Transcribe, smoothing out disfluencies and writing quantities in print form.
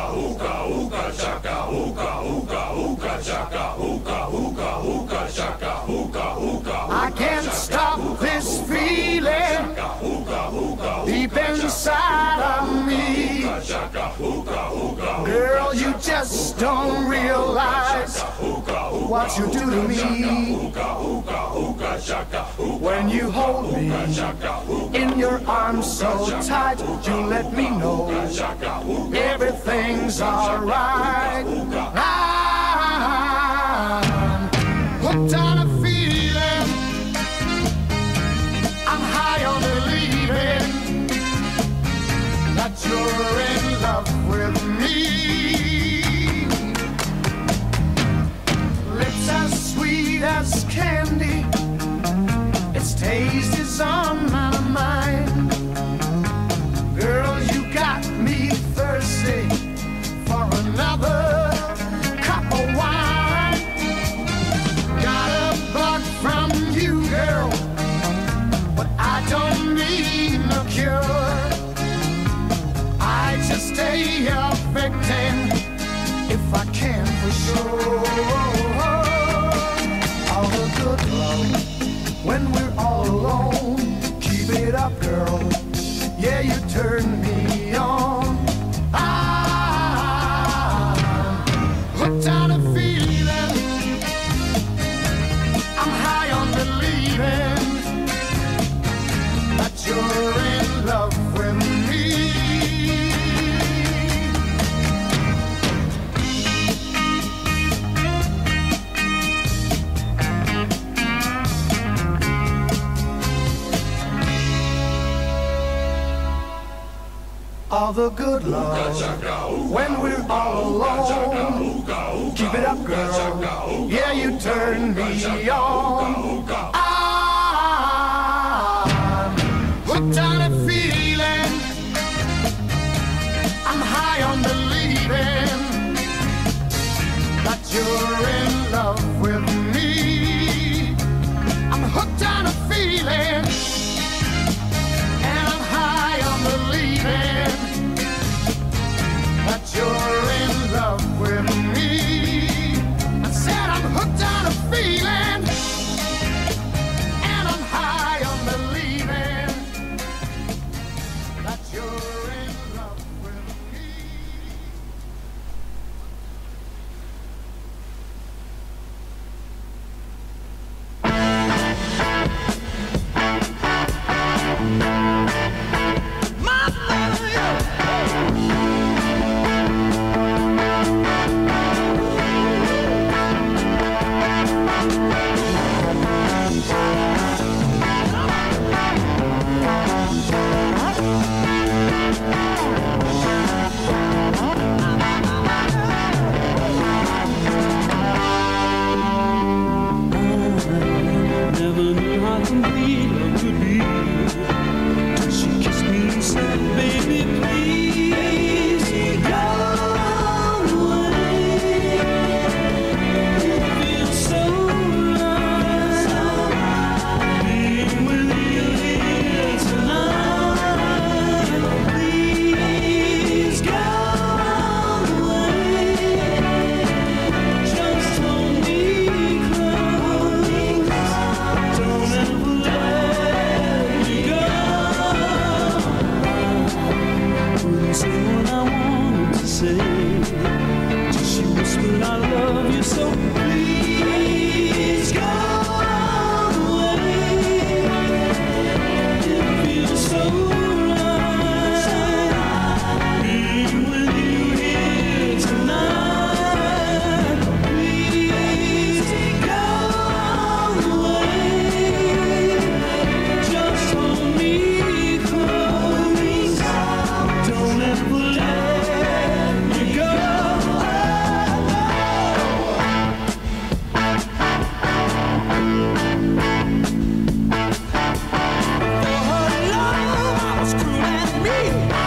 I can't stop this feeling deep inside of me. Girl, you just don't realize what you do to me. When you hold me in your arms so tight, you let me know everything's alright. I'm hooked on a feeling, I'm high on believing that you're in love with me. Lips as sweet as candy, its taste is on my mind. Girl, you got me thirsty for another cup of wine. Got a bug from you, girl, but I don't need no cure. I just stay a victim if I can for sure. All the good love when we're all alone, keep it up, girl. Yeah, you turn me on. I'm hooked on a feeling, I'm high on believing that you're in love with me. All the good love when we're all alone, keep it up, girl. Yeah, you turn me on. I'm hooked on a feeling, I'm high on believing that you're in love with me. I'm hooked on a feeling, and I'm high on believing that you're in love with me. I said I'm hooked on a feeling, and I'm high on believing that you're in love with me. Me